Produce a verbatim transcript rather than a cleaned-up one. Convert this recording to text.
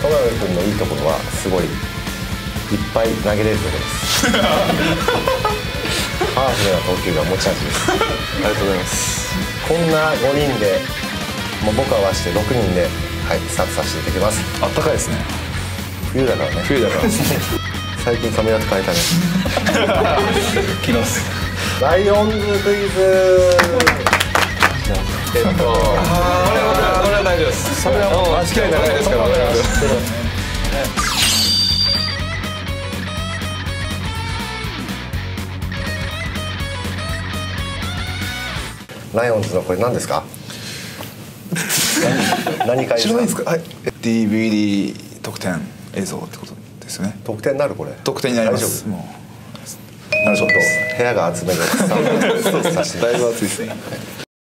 戸上君のいいところはすごいいっぱい投げれるところですパワフルな投球が持ち味です。 ありがとうございます。 こんなごにんで、もう僕は合わせてろくにんで、はい、スタートさせていただきます。 あったかいですね。 冬だからね。 冬だから最近髪型変えたね着ます。 ライオンズクイズえっと、これはこれは大丈夫です。それはもう間違い長いですから。 ライオンズのこれ何ですか？何回ですか？ 知らないですか？はい。ディーブイディー 特典映像ってことですよね。 得点になるこれ？ 特典になります。もう。 ちょっと部屋が集める。 だいぶ暑いですね。